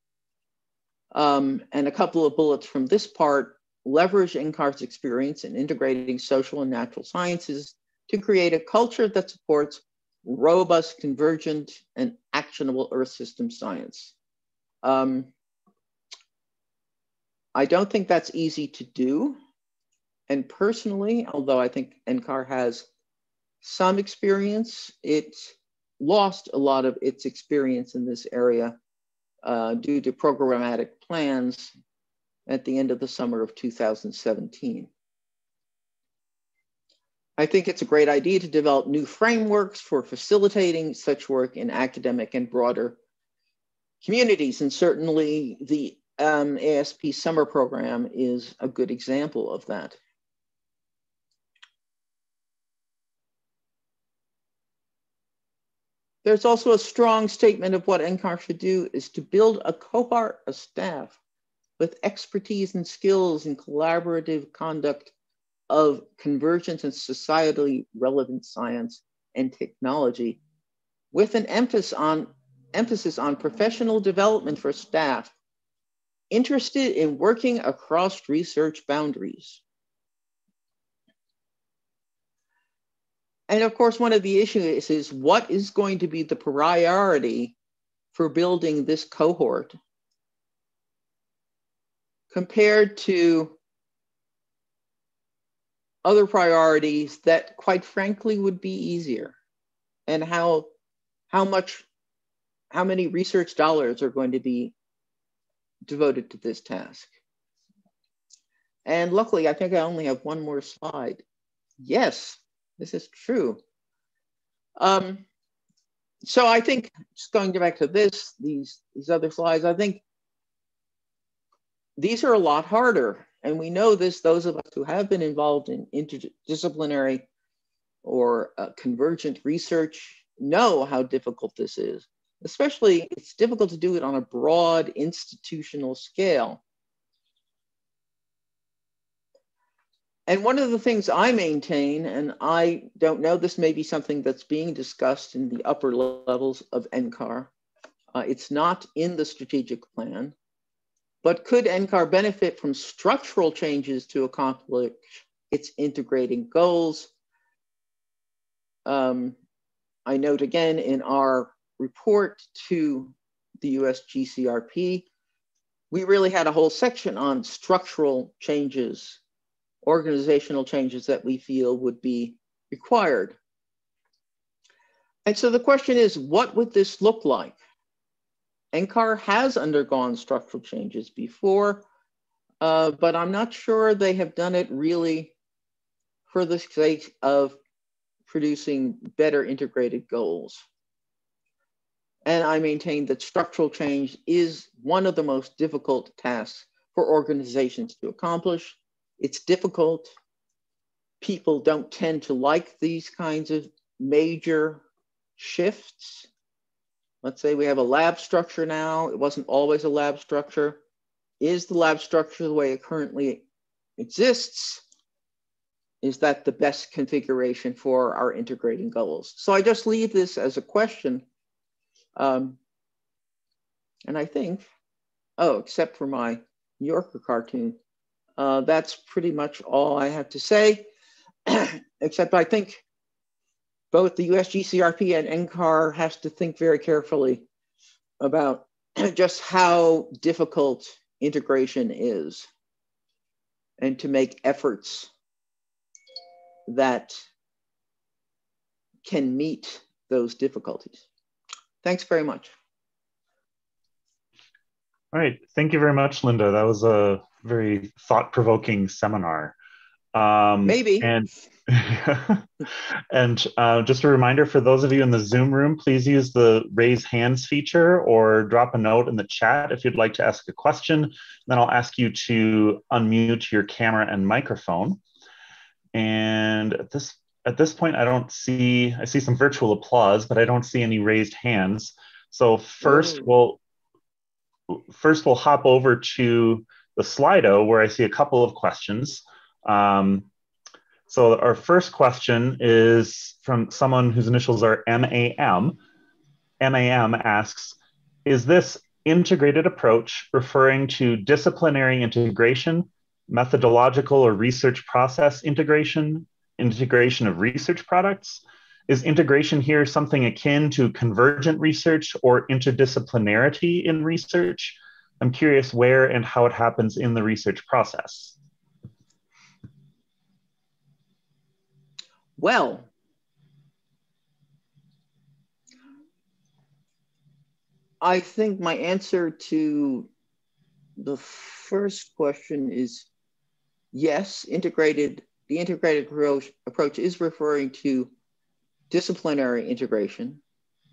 Um, and a couple of bullets from this part: leverage N C A R's experience in integrating social and natural sciences to create a culture that supports robust, convergent, and actionable Earth system science. Um, I don't think that's easy to do. And personally, although I think N C A R has some experience, it lost a lot of its experience in this area uh, due to programmatic plans at the end of the summer of two thousand seventeen. I think it's a great idea to develop new frameworks for facilitating such work in academic and broader communities. And certainly the um, A S P summer program is a good example of that. There's also a strong statement of what N C A R should do is to build a cohort of staff with expertise and skills in collaborative conduct of convergence and societally relevant science and technology, with an emphasis on, emphasis on professional development for staff interested in working across research boundaries. And of course, one of the issues is what is going to be the priority for building this cohort compared to other priorities that, quite frankly, would be easier, and how, how much, how many research dollars are going to be devoted to this task. And luckily, I think I only have one more slide. Yes, this is true. Um, so I think, just going back to this, these, these other slides, I think these are a lot harder. And we know this, those of us who have been involved in interdisciplinary or uh, convergent research know how difficult this is. Especially, it's difficult to do it on a broad institutional scale. And one of the things I maintain, and I don't know, this may be something that's being discussed in the upper levels of N C A R. Uh, it's not in the strategic plan. But could N C A R benefit from structural changes to accomplish its integrating goals? Um, I note again in our report to the U S G C R P, we really had a whole section on structural changes, organizational changes that we feel would be required. And so the question is, what would this look like? N C A R has undergone structural changes before, uh, but I'm not sure they have done it really for the sake of producing better integrated goals. And I maintain that structural change is one of the most difficult tasks for organizations to accomplish. It's difficult. People don't tend to like these kinds of major shifts. Let's say we have a lab structure now. It wasn't always a lab structure. Is the lab structure the way it currently exists? Is that the best configuration for our integrating goals? So I just leave this as a question. Um, and I think, oh, except for my New Yorker cartoon, uh, that's pretty much all I have to say, except I think both the U S G C R P and N C A R has to think very carefully about just how difficult integration is and to make efforts that can meet those difficulties. Thanks very much. All right, thank you very much, Linda. That was a very thought-provoking seminar. Um, Maybe. And, and uh, just a reminder for those of you in the Zoom room, please use the raise hands feature or drop a note in the chat if you'd like to ask a question. Then I'll ask you to unmute your camera and microphone. And at this, at this point, I don't see, I see some virtual applause, but I don't see any raised hands. So first Whoa. we'll, first we'll hop over to the Slido where I see a couple of questions. Um, So our first question is from someone whose initials are M A M. M A M asks, is this integrated approach referring to disciplinary integration, methodological or research process integration, integration of research products? Is integration here something akin to convergent research or interdisciplinarity in research? I'm curious where and how it happens in the research process. Well, I think my answer to the first question is yes, integrated, the integrated approach, approach is referring to disciplinary integration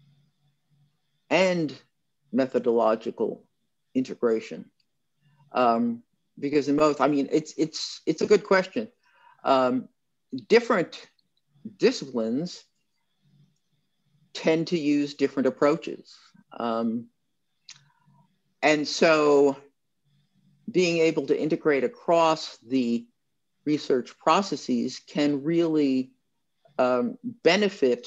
and methodological integration. Um, because in both, I mean, it's, it's, it's a good question. Um, different disciplines tend to use different approaches. Um, and so being able to integrate across the research processes can really um, benefit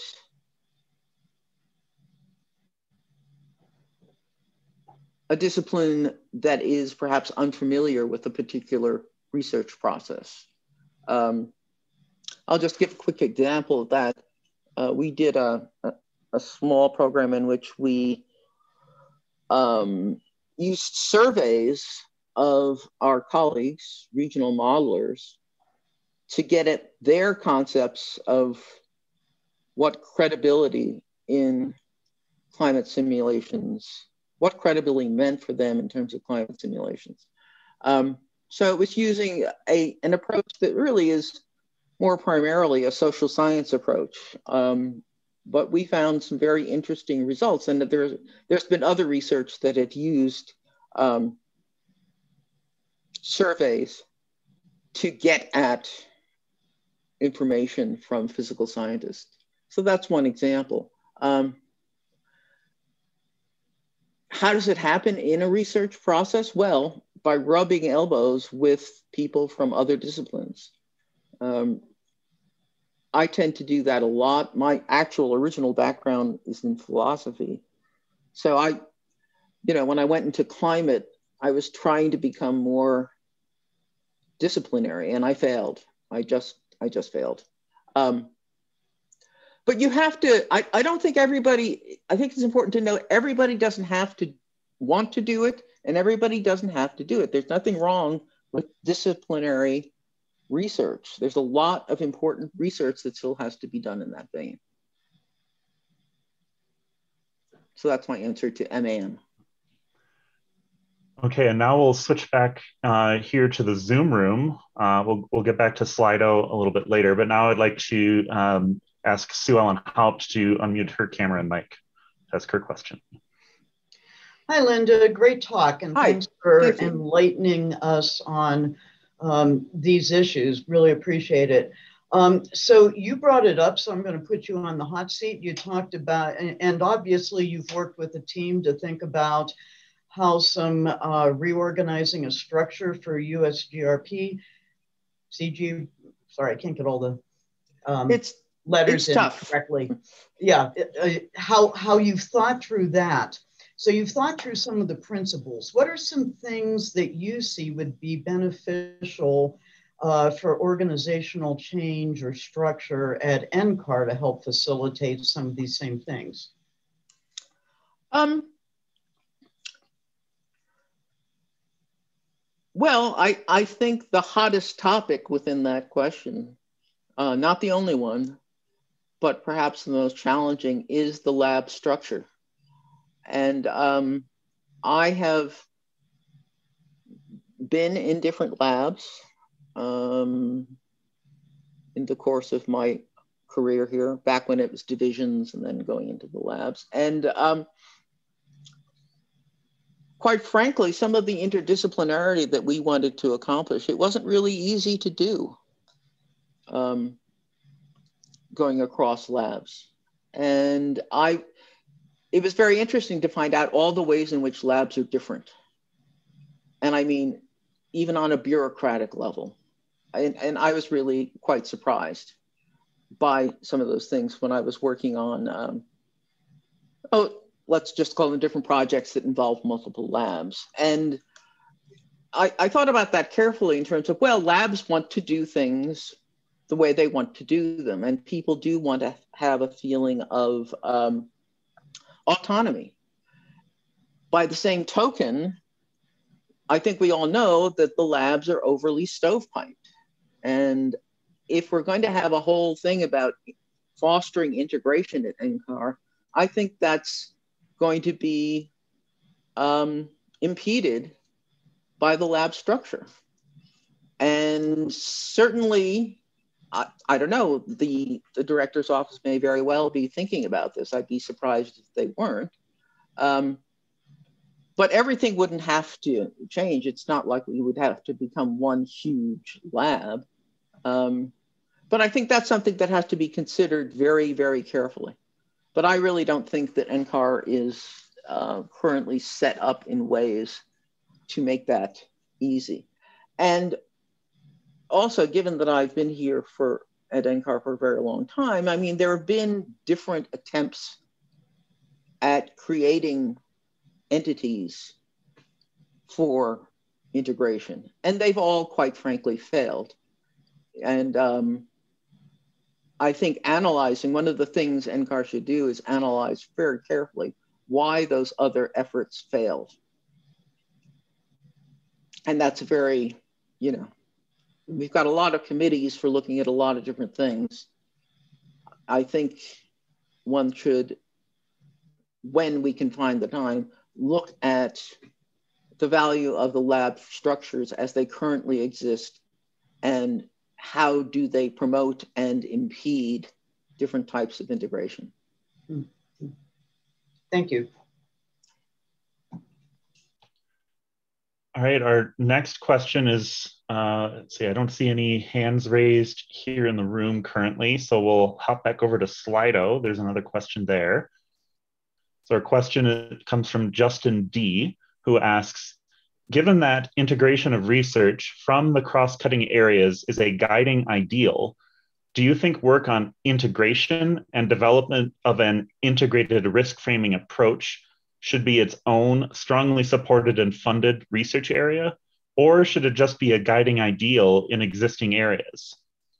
a discipline that is perhaps unfamiliar with a particular research process. Um, I'll just give a quick example of that. Uh, we did a, a, a small program in which we um, used surveys of our colleagues, regional modelers, to get at their concepts of what credibility in climate simulations, what credibility meant for them in terms of climate simulations. Um, so it was using a, an approach that really is more primarily a social science approach. Um, but we found some very interesting results, and there's, there's been other research that had used um, surveys to get at information from physical scientists. So that's one example. Um, how does it happen in a research process? Well, by rubbing elbows with people from other disciplines. Um, I tend to do that a lot. My actual original background is in philosophy. So I, you know, when I went into climate, I was trying to become more disciplinary and I failed. I just, I just failed. Um, but you have to, I, I don't think everybody, I think it's important to know everybody doesn't have to want to do it and everybody doesn't have to do it. There's nothing wrong with disciplinary research. There's a lot of important research that still has to be done in that vein. So that's my answer to M A M. Okay, and now we'll switch back uh, here to the Zoom room. Uh, we'll, we'll get back to Slido a little bit later, but now I'd like to um, ask Sue Ellen Haupt to unmute her camera and mic to ask her question. Hi, Linda. Great talk, and Hi. thanks for Thank you. enlightening us on um, these issues. Really appreciate it. Um, so you brought it up, so I'm going to put you on the hot seat. You talked about, and, and obviously you've worked with a team to think about how some uh, reorganizing a structure for U S G R P, C G, sorry, I can't get all the um, it's, letters it's in tough. correctly. Yeah, uh, how, how you've thought through that. So you've thought through some of the principles. What are some things that you see would be beneficial uh, for organizational change or structure at N C A R to help facilitate some of these same things? Um, well, I, I think the hottest topic within that question, uh, not the only one, but perhaps the most challenging, is the lab structure. And um, I have been in different labs. Um, in the course of my career here, back when it was divisions and then going into the labs. And um, quite frankly, some of the interdisciplinarity that we wanted to accomplish, it wasn't really easy to do um, going across labs. And I, it was very interesting to find out all the ways in which labs are different. And I mean, even on a bureaucratic level. And, and I was really quite surprised by some of those things when I was working on, um, oh, let's just call them different projects that involve multiple labs. And I, I thought about that carefully in terms of, well, labs want to do things the way they want to do them. And people do want to have a feeling of um, autonomy. By the same token, I think we all know that the labs are overly stovepiped. And if we're going to have a whole thing about fostering integration at N C A R, I think that's going to be um, impeded by the lab structure. And certainly, I, I don't know, the, the director's office may very well be thinking about this. I'd be surprised if they weren't. Um, but everything wouldn't have to change. It's not like we would have to become one huge lab. Um, but I think that's something that has to be considered very, very carefully. But I really don't think that N C A R is uh, currently set up in ways to make that easy. And also, given that I've been here for at N C A R for a very long time, I mean, there have been different attempts at creating entities for integration, and they've all, quite frankly, failed. And um, I think analyzing, one of the things N C A R should do is analyze very carefully why those other efforts failed. And that's very, you know, we've got a lot of committees for looking at a lot of different things. I think one should, when we can find the time, look at the value of the lab structures as they currently exist and how do they promote and impede different types of integration. Thank you. All right, our next question is, uh, let's see, I don't see any hands raised here in the room currently, so we'll hop back over to Slido. There's another question there. So our question comes from Justin D, who asks, given that integration of research from the cross-cutting areas is a guiding ideal, do you think work on integration and development of an integrated risk framing approach should be its own strongly supported and funded research area, or should it just be a guiding ideal in existing areas?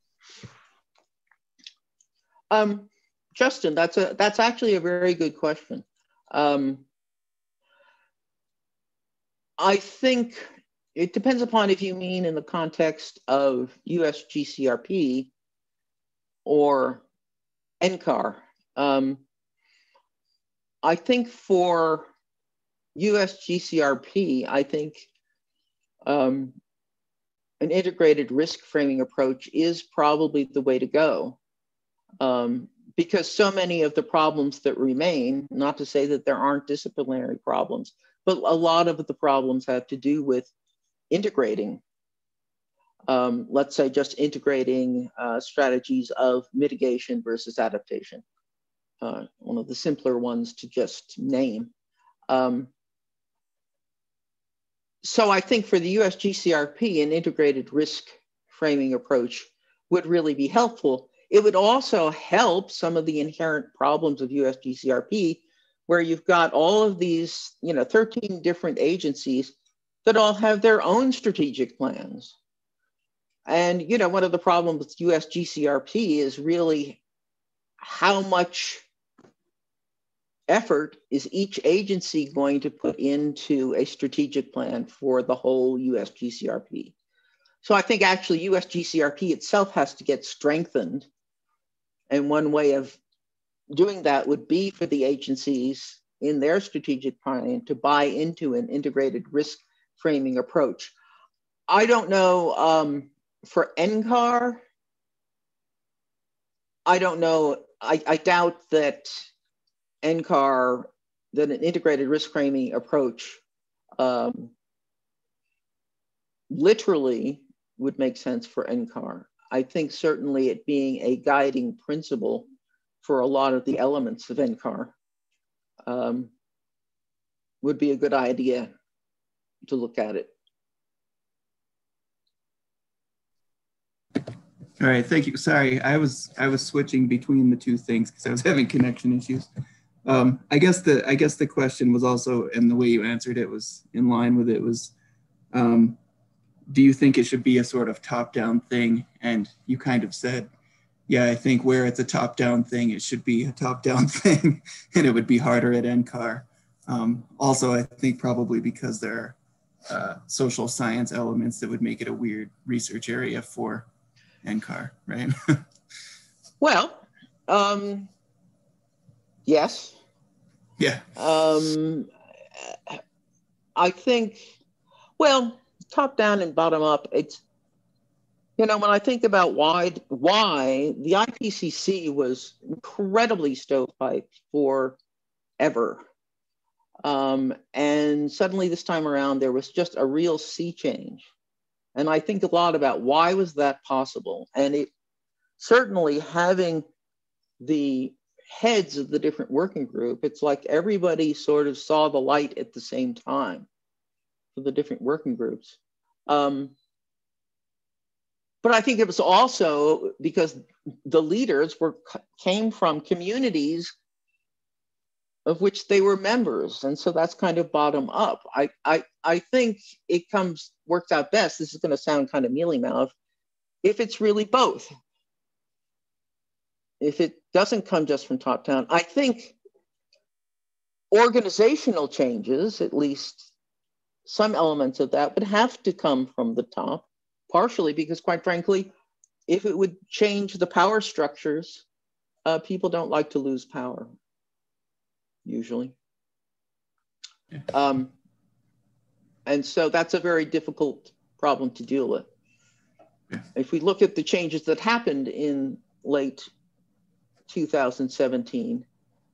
Um, Justin, that's a that's actually a very good question. Um, I think it depends upon if you mean in the context of U S G C R P or N C A R. Um, I think for U S G C R P, I think um, an integrated risk framing approach is probably the way to go. Um, because so many of the problems that remain, not to say that there aren't disciplinary problems, but a lot of the problems have to do with integrating, um, let's say just integrating uh, strategies of mitigation versus adaptation. Uh, one of the simpler ones to just name. Um, so I think for the U S G C R P, an integrated risk framing approach would really be helpful. It would also help some of the inherent problems of U S G C R P, where you've got all of these, you know, thirteen different agencies that all have their own strategic plans. And, you know, one of the problems with U S G C R P is really how much effort is each agency going to put into a strategic plan for the whole U S G C R P. So I think actually U S G C R P itself has to get strengthened. And one way of doing that would be for the agencies in their strategic plan to buy into an integrated risk framing approach. I don't know, um, for N C A R, I don't know. I, I doubt that N C A R, that an integrated risk framing approach um, literally would make sense for N C A R. I think certainly it being a guiding principle for a lot of the elements of N C A R um, would be a good idea to look at it. All right, thank you. Sorry, I was I was switching between the two things because I was having connection issues. Um, I guess the I guess the question was also, and the way you answered it was in line with it, was, um, do you think it should be a sort of top-down thing? And you kind of said, yeah, I think where it's a top-down thing, it should be a top-down thing, and it would be harder at N C A R. Um, also, I think probably because there are uh, social science elements that would make it a weird research area for N C A R, right? Well, um, yes. Yeah. Um, I think, well, top down and bottom up, it's, you know, when I think about why, why the I P C C was incredibly stovepiped forever. Um, and suddenly this time around, there was just a real sea change. And I think a lot about why was that possible? And it certainly having the heads of the different working group, it's like everybody sort of saw the light at the same time for the different working groups. Um, but I think it was also because the leaders were came from communities of which they were members. And so that's kind of bottom up. I, I, I think it comes, works out best. This is going to sound kind of mealy-mouthed, if it's really both. If it doesn't come just from top down. I think organizational changes, at least some elements of that, would have to come from the top, partially because, quite frankly, if it would change the power structures, uh, people don't like to lose power, usually. Yeah. Um, and so that's a very difficult problem to deal with. Yeah. If we look at the changes that happened in late two thousand seventeen,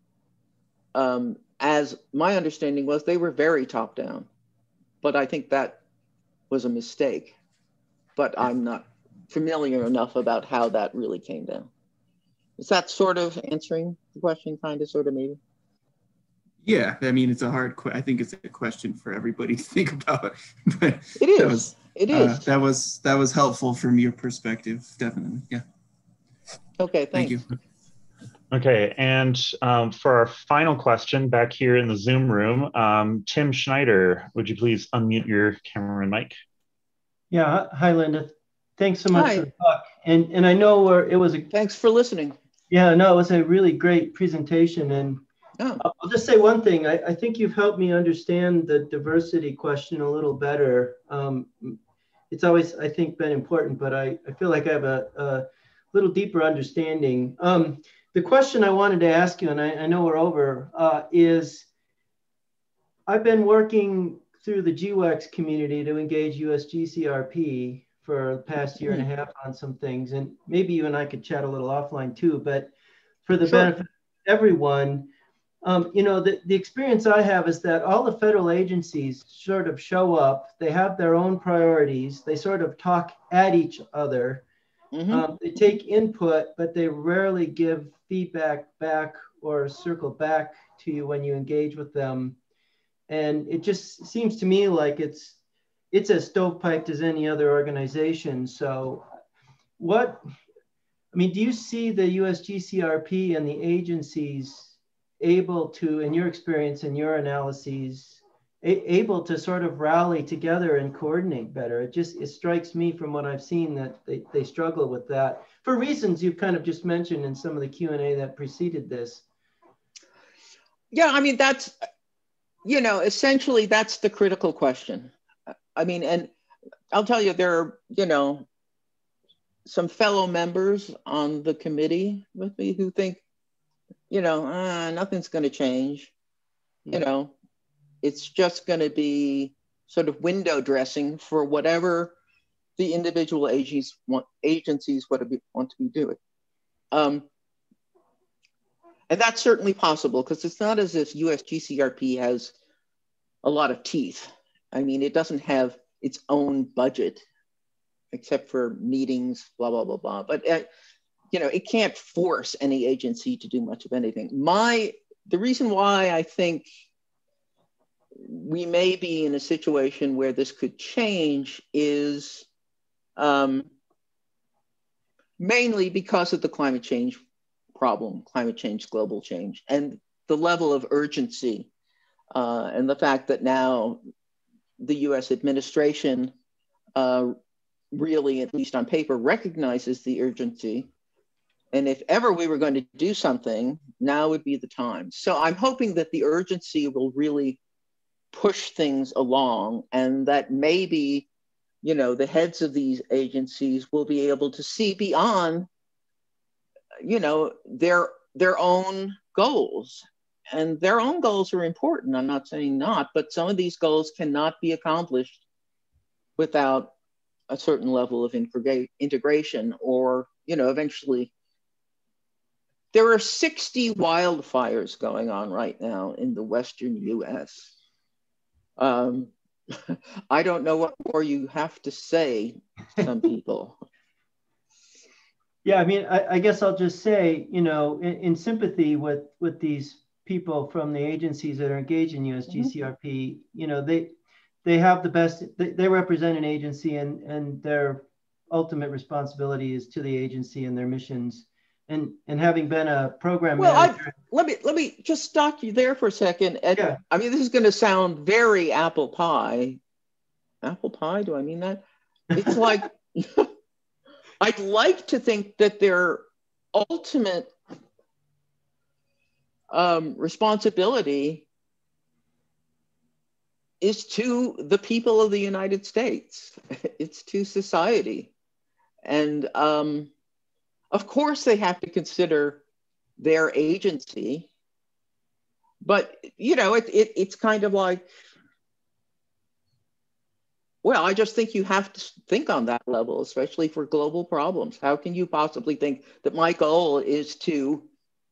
um, as my understanding was, they were very top down, but I think that was a mistake. But I'm not familiar enough about how that really came down. Is that sort of answering the question, kind of, sort of, maybe? Yeah, I mean, it's a hard, que- I think it's a question for everybody to think about. But it is, that was, it uh, is. that was, that was helpful from your perspective, definitely, yeah. Okay, thanks. Thank you. Okay, and um, for our final question back here in the Zoom room, um, Tim Schneider, would you please unmute your camera and mic? Yeah, hi, Linda. Thanks so much Hi. for the talk. And and I know where it was a Thanks for listening. yeah, no, it was a really great presentation. And Oh. I'll just say one thing. I, I think you've helped me understand the diversity question a little better. Um, it's always, I think, been important, but I, I feel like I have a, a little deeper understanding. Um, the question I wanted to ask you, and I, I know we're over, uh, is I've been working through the G WEX community to engage U S G C R P for the past year and a half on some things. And maybe you and I could chat a little offline too, but for the Sure. benefit of everyone, um, you know, the, the experience I have is that all the federal agencies sort of show up, they have their own priorities, they sort of talk at each other, Mm-hmm. um, they take input, but they rarely give feedback back or circle back to you when you engage with them. And it just seems to me like it's it's as stovepiped as any other organization. So what, I mean, do you see the U S G C R P and the agencies able to, in your experience and your analyses, a, able to sort of rally together and coordinate better? It just, it strikes me from what I've seen that they, they struggle with that for reasons you've kind of just mentioned in some of the Q and A that preceded this. Yeah, I mean, that's, you know, essentially that's the critical question. I mean, and I'll tell you, there are, you know, some fellow members on the committee with me who think, you know, uh, nothing's going to change. You know, it's just going to be sort of window dressing for whatever the individual agencies want, agencies want to be, want to be doing. Um, And that's certainly possible because it's not as if U S G C R P has a lot of teeth. I mean, it doesn't have its own budget except for meetings, blah, blah, blah, blah. But, uh, you know, it can't force any agency to do much of anything. My, the reason why I think we may be in a situation where this could change is um, mainly because of the climate change problem, climate change, global change, and the level of urgency uh, and the fact that now the U S administration uh, really, at least on paper, recognizes the urgency. And if ever we were going to do something, now would be the time. So I'm hoping that the urgency will really push things along, and that maybe, you know, the heads of these agencies will be able to see beyond, you know, their their own goals. And their own goals are important. I'm not saying not, but some of these goals cannot be accomplished without a certain level of integra- integration, or, you know, eventually. There are sixty wildfires going on right now in the Western U S. Um, I don't know what more you have to say, some people. Yeah, I mean, I, I guess I'll just say, you know, in, in sympathy with, with these people from the agencies that are engaged in U S G C R P, mm-hmm. you know, they they have the best, they, they represent an agency, and, and their ultimate responsibility is to the agency and their missions. And, and having been a program well, manager. I, let me let me just stop you there for a second. And, yeah. I mean, this is going to sound very apple pie. Apple pie? Do I mean that? It's like, I'd like to think that their ultimate um, responsibility is to the people of the United States. It's to society. And um, of course they have to consider their agency, but, you know, it, it, it's kind of like, well, I just think you have to think on that level, especially for global problems. How can you possibly think that my goal is to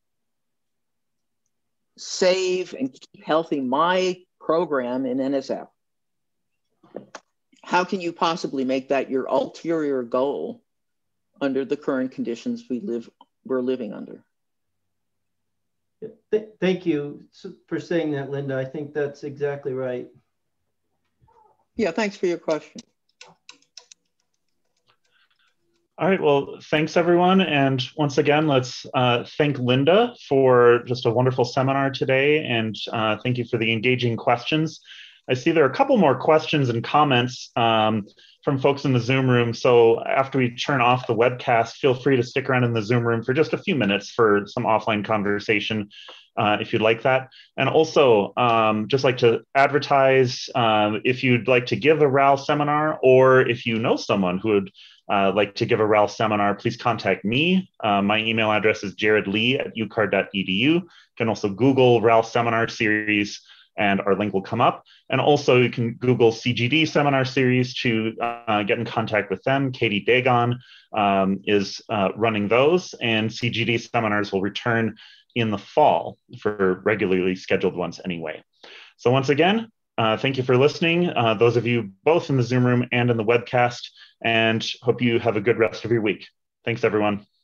save and keep healthy my program in N S F? How can you possibly make that your ulterior goal under the current conditions we live, we're living under? Th thank you for saying that, Linda. I think that's exactly right. Yeah, thanks for your question. All right, well, thanks everyone. And once again, let's uh, thank Linda for just a wonderful seminar today. And uh, thank you for the engaging questions. I see there are a couple more questions and comments um, from folks in the Zoom room. So after we turn off the webcast, feel free to stick around in the Zoom room for just a few minutes for some offline conversation uh, if you'd like that. And also um, just like to advertise um, if you'd like to give a R A L seminar, or if you know someone who would uh, like to give a R A L seminar, please contact me. Uh, my email address is jared lee at u c a r dot e d u. You can also Google R A L seminar series and our link will come up. And also you can Google C G D seminar series to uh, get in contact with them. Katie Dagon um, is uh, running those, and C G D seminars will return in the fall for regularly scheduled ones anyway. So once again, uh, thank you for listening, uh, those of you both in the Zoom room and in the webcast, and hope you have a good rest of your week. Thanks, everyone.